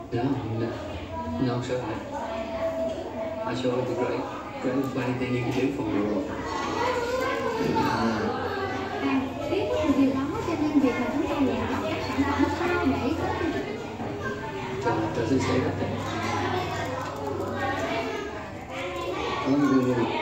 No, no, no, sure. I sure would be grateful for anything you could do for me. Biết được điều đó cho nên việc mà chúng ta lựa chọn các sản phẩm sao để có Does it say that? Only